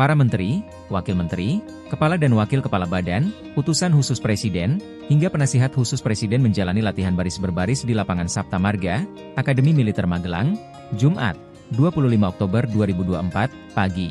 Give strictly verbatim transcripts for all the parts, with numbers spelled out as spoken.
Para menteri, wakil menteri, kepala dan wakil kepala badan, utusan khusus presiden, hingga penasihat khusus presiden menjalani latihan baris berbaris di lapangan Sapta Marga, Akademi Militer Magelang, Jumat, dua puluh lima Oktober dua ribu dua puluh empat, pagi.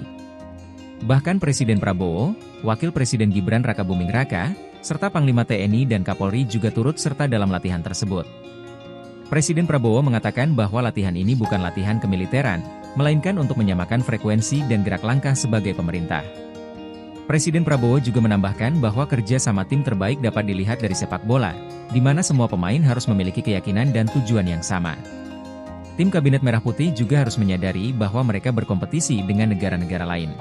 Bahkan Presiden Prabowo, Wakil Presiden Gibran Rakabuming Raka, serta Panglima T N I dan Kapolri juga turut serta dalam latihan tersebut. Presiden Prabowo mengatakan bahwa latihan ini bukan latihan kemiliteran, melainkan untuk menyamakan frekuensi dan gerak langkah sebagai pemerintah. Presiden Prabowo juga menambahkan bahwa kerja sama tim terbaik dapat dilihat dari sepak bola, di mana semua pemain harus memiliki keyakinan dan tujuan yang sama. Tim Kabinet Merah Putih juga harus menyadari bahwa mereka berkompetisi dengan negara-negara lain.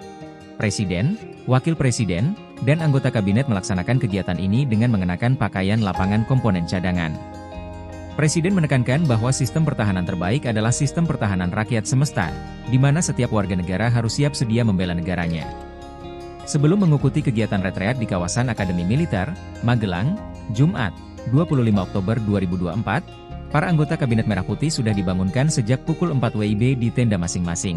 Presiden, Wakil Presiden, dan anggota Kabinet melaksanakan kegiatan ini dengan mengenakan pakaian lapangan komponen cadangan. Presiden menekankan bahwa sistem pertahanan terbaik adalah sistem pertahanan rakyat semesta, di mana setiap warga negara harus siap sedia membela negaranya. Sebelum mengikuti kegiatan retreat di kawasan Akademi Militer, Magelang, Jumat, dua puluh lima Oktober dua ribu dua puluh empat, para anggota Kabinet Merah Putih sudah dibangunkan sejak pukul empat W I B di tenda masing-masing.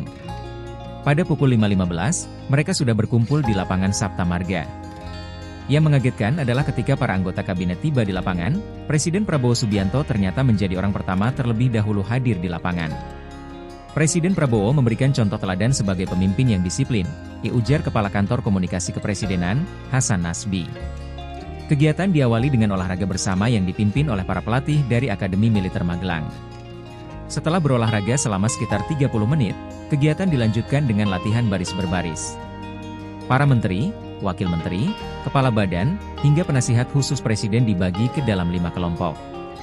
Pada pukul lima lima belas, mereka sudah berkumpul di lapangan Sapta Marga. Yang mengagetkan adalah ketika para anggota kabinet tiba di lapangan, Presiden Prabowo Subianto ternyata menjadi orang pertama terlebih dahulu hadir di lapangan. Presiden Prabowo memberikan contoh teladan sebagai pemimpin yang disiplin, ujar Kepala Kantor Komunikasi Kepresidenan, Hasan Nasbi. Kegiatan diawali dengan olahraga bersama yang dipimpin oleh para pelatih dari Akademi Militer Magelang. Setelah berolahraga selama sekitar tiga puluh menit, kegiatan dilanjutkan dengan latihan baris berbaris. Para menteri, wakil menteri, kepala badan, hingga penasihat khusus presiden dibagi ke dalam lima kelompok.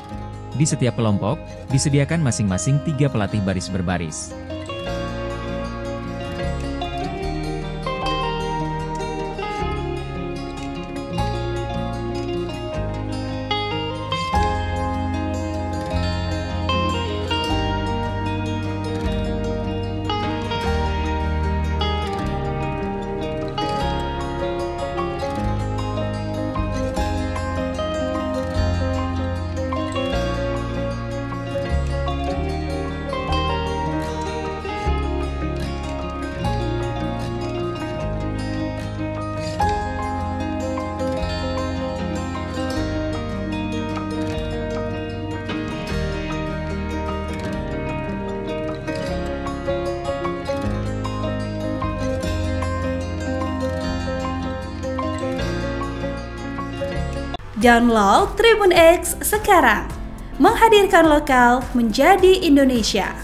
Di setiap kelompok, disediakan masing-masing tiga pelatih baris berbaris. Download Tribun X sekarang, menghadirkan lokal menjadi Indonesia.